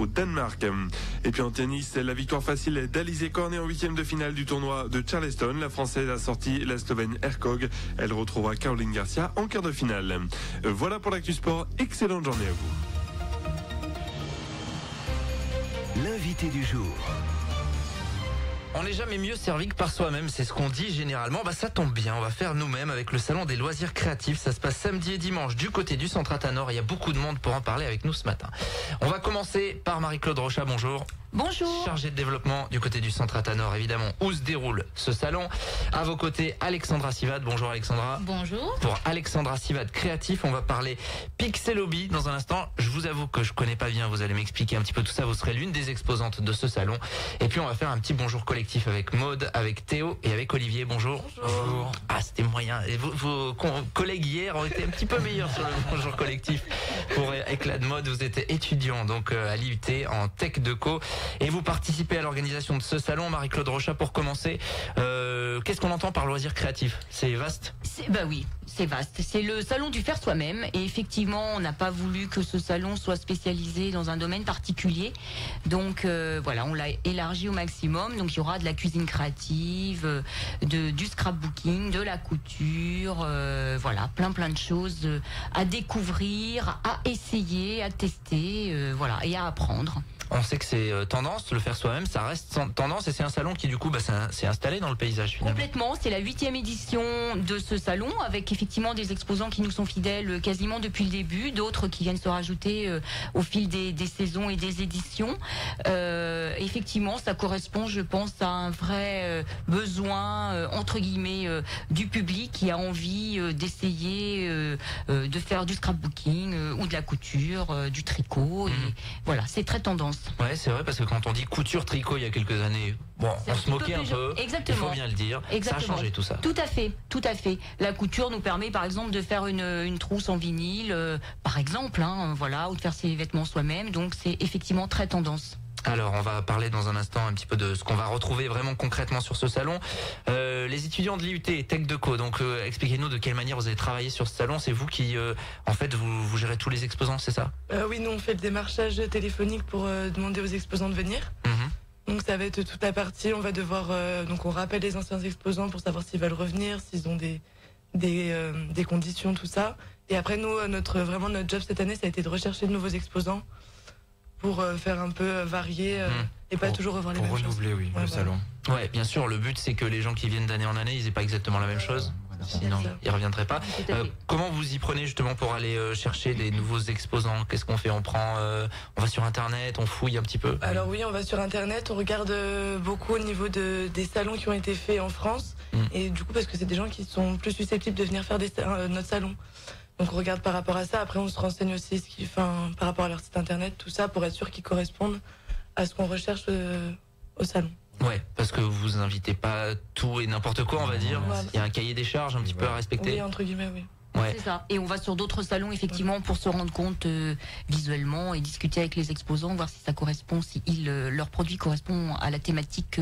au Danemark. Et puis en tennis, la victoire facile d'Alizé Cornet en 8e de finale du tournoi de Charleston. La Française a sorti la Slovène Hercog. Elle retrouvera Caroline Garcia en quart de finale. Voilà pour l'actu sport. Excellente journée à vous. L'invité du jour. On n'est jamais mieux servi que par soi-même, c'est ce qu'on dit généralement. Ça tombe bien, on va faire nous-mêmes avec le salon des loisirs créatifs. Ça se passe samedi et dimanche du côté du centre Athanor. Il y a beaucoup de monde pour en parler avec nous ce matin. On va commencer par Marie-Claude Rochat, bonjour. Bonjour. Chargée de développement du côté du centre Athanor, évidemment, où se déroule ce salon. À vos côtés, Alexandra Sivad. Bonjour Alexandra. Bonjour. Pour Alexandra Sivad créatif, on va parler Pixelobi dans un instant. Je vous avoue que je connais pas bien, vous allez m'expliquer un petit peu tout ça. Vous serez l'une des exposantes de ce salon. Et puis on va faire un petit bonjour collectif avec Maude, avec Théo et avec Olivier. Bonjour. Bonjour. Ah, c'était moyen. Et vos collègues hier ont été un petit peu meilleurs sur le bonjour collectif. Pour éclat de mode, vous êtes étudiant donc à l'IUT en Tech Deco. Et vous participez à l'organisation de ce salon, Marie-Claude Rochat. Pour commencer, qu'est-ce qu'on entend par loisir créatif? C'est vaste? Oui, c'est vaste. C'est le salon du faire soi-même. Et effectivement, on n'a pas voulu que ce salon soit spécialisé dans un domaine particulier. Donc voilà, on l'a élargi au maximum. Donc il y aura de la cuisine créative, du scrapbooking, de la couture, voilà, plein de choses à découvrir, à essayer, à tester, voilà, et à apprendre. On sait que c'est tendance, le faire soi-même, ça reste tendance et c'est un salon qui du coup s'est installé dans le paysage finalement. Complètement, c'est la 8e édition de ce salon avec effectivement des exposants qui nous sont fidèles quasiment depuis le début, d'autres qui viennent se rajouter au fil des saisons et des éditions. Effectivement, ça correspond, je pense, à un vrai besoin entre guillemets du public qui a envie d'essayer de faire du scrapbooking ou de la couture, du tricot. Et voilà, c'est très tendance. Ouais, c'est vrai parce que quand on dit couture, tricot il y a quelques années, on se moquait un peu. Exactement. Il faut bien le dire. Exactement. Ça a changé tout ça. Tout à fait. La couture nous permet par exemple de faire une trousse en vinyle, par exemple, voilà, ou de faire ses vêtements soi-même. Donc c'est effectivement très tendance. Alors, on va parler dans un instant un petit peu de ce qu'on va retrouver vraiment concrètement sur ce salon. Les étudiants de l'IUT Tech Deco, donc expliquez-nous de quelle manière vous avez travaillé sur ce salon. C'est vous qui, en fait, vous gérez tous les exposants, c'est ça? Oui, nous on fait le démarchage téléphonique pour demander aux exposants de venir. Donc ça va être toute la partie, on va devoir, donc on rappelle les anciens exposants pour savoir s'ils veulent revenir, s'ils ont des conditions, tout ça. Et après nous, notre job cette année, ça a été de rechercher de nouveaux exposants pour faire un peu varier et pas toujours revoir les mêmes choses. Pour renouveler, le salon. Ouais, bien sûr, le but c'est que les gens qui viennent d'année en année, ils aient pas exactement la même chose. Sinon, ils reviendraient pas. Comment vous y prenez justement pour aller chercher des nouveaux exposants? Qu'est-ce qu'on fait? On va sur Internet, on fouille un petit peu? Alors oui, on va sur Internet, on regarde beaucoup au niveau des salons qui ont été faits en France. Et du coup, parce que c'est des gens qui sont plus susceptibles de venir faire notre salon. Donc on regarde par rapport à ça. Après, on se renseigne aussi par rapport à leur site Internet, tout ça, pour être sûr qu'ils correspondent à ce qu'on recherche au salon. Ouais, parce que vous invitez pas tout et n'importe quoi, on va dire. Voilà. Il y a un cahier des charges un petit peu à respecter. Oui, entre guillemets, oui. Ouais. C'est ça. Et on va sur d'autres salons effectivement pour se rendre compte visuellement et discuter avec les exposants, voir si ça correspond, si leur produit correspond à la thématique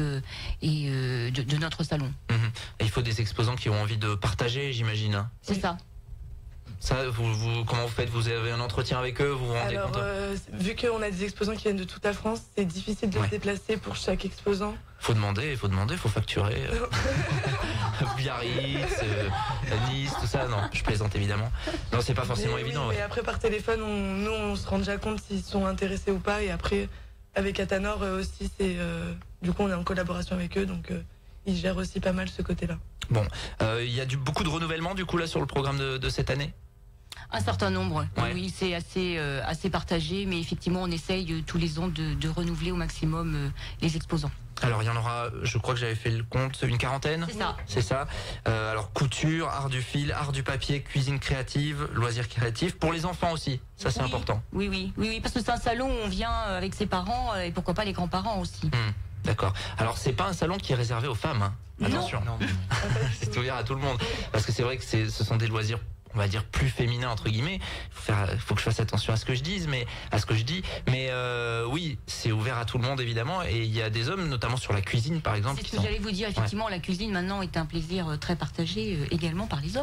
de notre salon. Et il faut des exposants qui ont envie de partager, j'imagine. C'est ça. Ça, comment vous faites? Vous avez un entretien avec eux? Vous vous rendez compte? Vu qu'on a des exposants qui viennent de toute la France, c'est difficile de se déplacer pour chaque exposant. Faut demander, faut facturer. Biarritz, Nice, tout ça. Non, je plaisante évidemment. Non, c'est pas forcément évident. Mais après, par téléphone, on se rend déjà compte s'ils sont intéressés ou pas. Et après, avec Athanor aussi, du coup, on est en collaboration avec eux, donc ils gèrent aussi pas mal ce côté-là. Bon, il y a beaucoup de renouvellement du coup là sur le programme de cette année? Un certain nombre, oui, c'est assez partagé, mais effectivement on essaye tous les ans de renouveler au maximum les exposants. Alors il y en aura, je crois que j'avais fait le compte, une quarantaine. C'est ça. C'est ça. Alors couture, art du fil, art du papier, cuisine créative, loisirs créatifs, pour les enfants aussi, ça c'est important. Oui, parce que c'est un salon où on vient avec ses parents et pourquoi pas les grands-parents aussi. D'accord. Alors c'est pas un salon qui est réservé aux femmes, hein. Attention. Non. C'est ouvert à tout le monde. Parce que c'est vrai que ce sont des loisirs, on va dire, plus féminins entre guillemets. Faut que je fasse attention à ce que je dis, mais oui, c'est ouvert à tout le monde évidemment. Et il y a des hommes, notamment sur la cuisine par exemple. C'est ce que j'allais vous dire. Effectivement, la cuisine maintenant est un plaisir très partagé également par les hommes.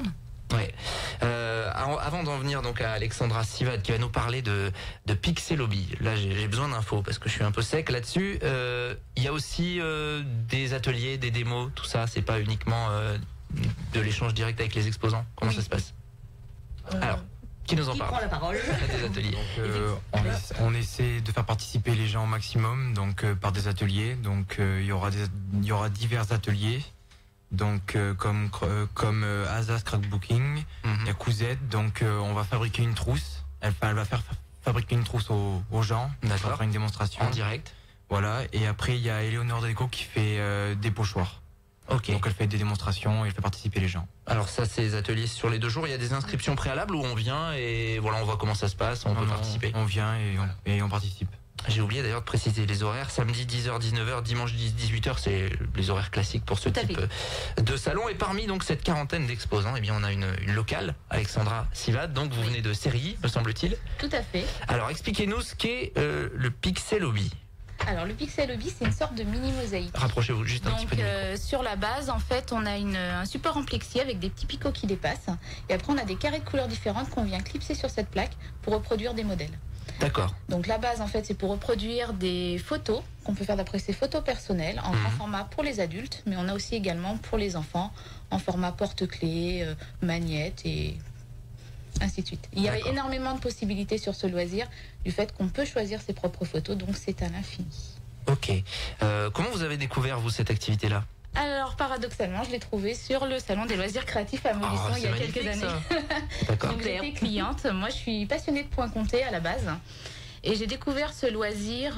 Ouais. Avant d'en venir donc à Alexandra Sivad qui va nous parler de Pixelobi. Là, j'ai besoin d'infos parce que je suis un peu sec là-dessus. Il y a aussi des ateliers, des démos, tout ça. C'est pas uniquement de l'échange direct avec les exposants. Comment ça se passe? Alors, qui nous en parle? Prend la parole? Des ateliers. On essaie de faire participer les gens au maximum, donc par des ateliers. Donc il y aura divers ateliers. Donc comme Asa Scrapbooking, il y a Couzette, donc on va fabriquer une trousse. Elle va faire fabriquer une trousse aux gens. D'accord. On va faire une démonstration En direct. Voilà. Et après il y a Eleonore Deco qui fait des pochoirs. Ok. Donc elle fait des démonstrations et elle fait participer les gens. Alors ça, c'est les ateliers sur les 2 jours. Il y a des inscriptions préalables où on vient et voilà, on voit comment ça se passe, on peut participer. On vient et on participe. J'ai oublié d'ailleurs de préciser les horaires. Samedi 10h, 19h, dimanche 18h, c'est les horaires classiques pour ce type de salon. Et parmi donc cette quarantaine d'exposants, eh bien on a une locale, Alexandra Sivad. Donc vous venez de Sérilly, me semble-t-il. Tout à fait. Alors expliquez-nous ce qu'est le Pixelobi. Alors le Pixelobi, c'est une sorte de mini mosaïque. Rapprochez-vous juste un petit peu du micro. Sur la base, en fait, on a un support en plexi avec des petits picots qui dépassent. Et après, on a des carrés de couleurs différentes qu'on vient clipser sur cette plaque pour reproduire des modèles. D'accord. Donc la base, en fait, c'est pour reproduire des photos qu'on peut faire d'après ses photos personnelles en grand format pour les adultes, mais on a aussi également pour les enfants en format porte-clés, magnette et ainsi de suite. Il y a énormément de possibilités sur ce loisir du fait qu'on peut choisir ses propres photos, donc c'est à l'infini. Ok. Comment vous avez découvert, vous, cette activité-là? Alors, paradoxalement, je l'ai trouvé sur le salon des loisirs créatifs à Montluçon il y a quelques années. D'accord. Donc, j'étais cliente. Moi, je suis passionnée de points comptés à la base. Et j'ai découvert ce loisir,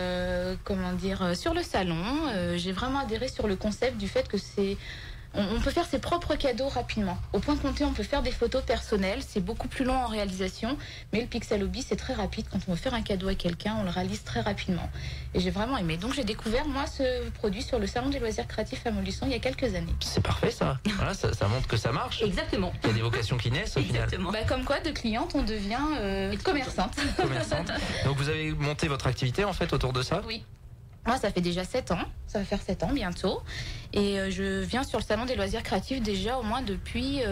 sur le salon. J'ai vraiment adhéré sur le concept du fait que on peut faire ses propres cadeaux rapidement. Au point compté, on peut faire des photos personnelles. C'est beaucoup plus long en réalisation. Mais le Pixelobi, c'est très rapide. Quand on veut faire un cadeau à quelqu'un, on le réalise très rapidement. Et j'ai vraiment aimé. Donc j'ai découvert, moi, ce produit sur le salon des loisirs créatifs à Montluçon il y a quelques années. C'est parfait, ça. Voilà, ça montre que ça marche. Exactement. Il y a des vocations qui naissent, au final. Comme quoi, de cliente, on devient commerçante. Commerçante. Donc vous avez monté votre activité, en fait, autour de ça? Oui. Moi, ça fait déjà 7 ans. Ça va faire 7 ans bientôt. Et je viens sur le salon des loisirs créatifs déjà au moins depuis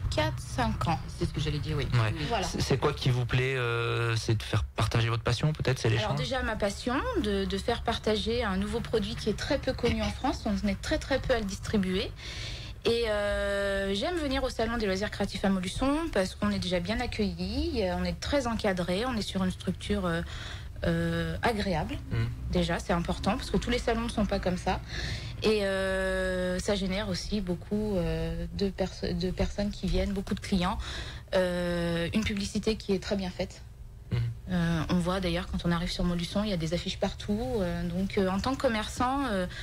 4-5 ans. C'est ce que j'allais dire, oui. Ouais. Voilà. C'est quoi qui vous plaît? C'est de faire partager votre passion, peut-être? C'est l'échange? Alors déjà, ma passion de faire partager un nouveau produit qui est très peu connu en France. On est très très peu à le distribuer. Et j'aime venir au salon des loisirs créatifs à Montluçon parce qu'on est déjà bien accueillis. On est très encadré. On est sur une structure agréable. Déjà, c'est important parce que tous les salons ne sont pas comme ça. Et ça génère aussi beaucoup de personnes qui viennent, beaucoup de clients. Une publicité qui est très bien faite. On voit d'ailleurs quand on arrive sur Montluçon, il y a des affiches partout. Donc en tant que commerçant,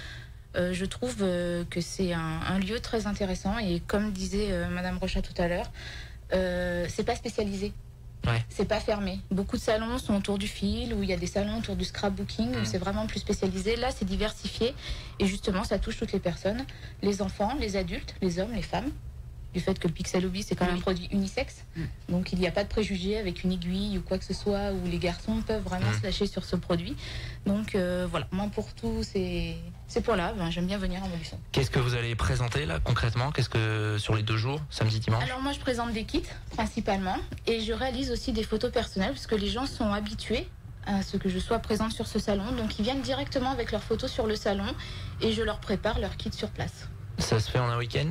je trouve que c'est un lieu très intéressant. Et comme disait Madame Rochat tout à l'heure, c'est pas spécialisé. Ouais. C'est pas fermé. Beaucoup de salons sont autour du fil, où il y a des salons autour du scrapbooking, où c'est vraiment plus spécialisé. Là, c'est diversifié. Et justement, ça touche toutes les personnes. Les enfants, les adultes, les hommes, les femmes. Du fait que le Pixelobi, c'est quand même un produit unisexe. Donc, il n'y a pas de préjugés avec une aiguille ou quoi que ce soit, où les garçons peuvent vraiment se lâcher sur ce produit. Donc, voilà. Moi, pour tout, c'est pour là. J'aime bien venir à Montluçon. Qu'est-ce que vous allez présenter, là, concrètement? Qu'est-ce que, sur les 2 jours, samedi, dimanche? Alors, moi, je présente des kits, principalement. Et je réalise aussi des photos personnelles, parce que les gens sont habitués à ce que je sois présente sur ce salon. Donc, ils viennent directement avec leurs photos sur le salon. Et je leur prépare leur kit sur place. Ça se fait en un week-end?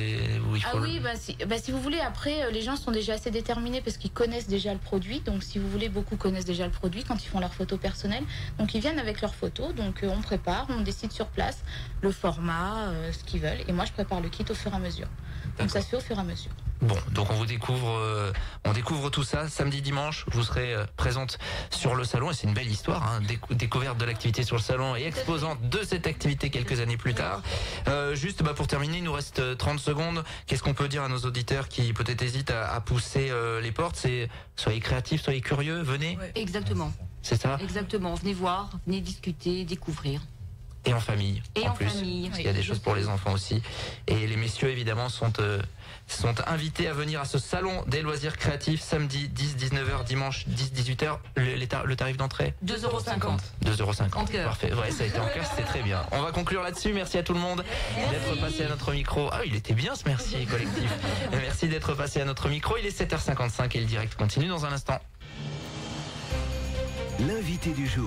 Si vous voulez, après, les gens sont déjà assez déterminés parce qu'ils connaissent déjà le produit. Donc, si vous voulez, beaucoup connaissent déjà le produit quand ils font leurs photos personnelles. Donc, ils viennent avec leurs photos. Donc, on prépare, on décide sur place le format, ce qu'ils veulent. Et moi, je prépare le kit au fur et à mesure. Donc, ça se fait au fur et à mesure. Bon, donc on découvre tout ça samedi, dimanche. Vous serez présente sur le salon et c'est une belle histoire, hein, découverte de l'activité sur le salon et exposante de cette activité quelques années plus tard. Juste pour terminer, il nous reste 30 secondes. Qu'est-ce qu'on peut dire à nos auditeurs qui peut-être hésitent à pousser les portes? C'est soyez créatifs, soyez curieux, venez. Exactement. C'est ça? Exactement. Venez voir, venez discuter, découvrir. Et en famille. Et en famille. Parce qu'il y a des choses pour les enfants aussi. Et les messieurs, évidemment, sont invités à venir à ce salon des loisirs créatifs samedi 10-19h, dimanche 10-18h. Le tarif d'entrée 2,50 €. 2,50 €. Parfait. Ouais, ça a été en cœur, c'était très bien. On va conclure là-dessus. Merci à tout le monde d'être passé à notre micro. Ah, il était bien ce merci collectif. Merci d'être passé à notre micro. Il est 7h55 et le direct continue dans un instant. L'invité du jour.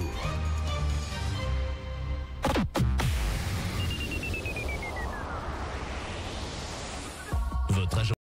Votre agent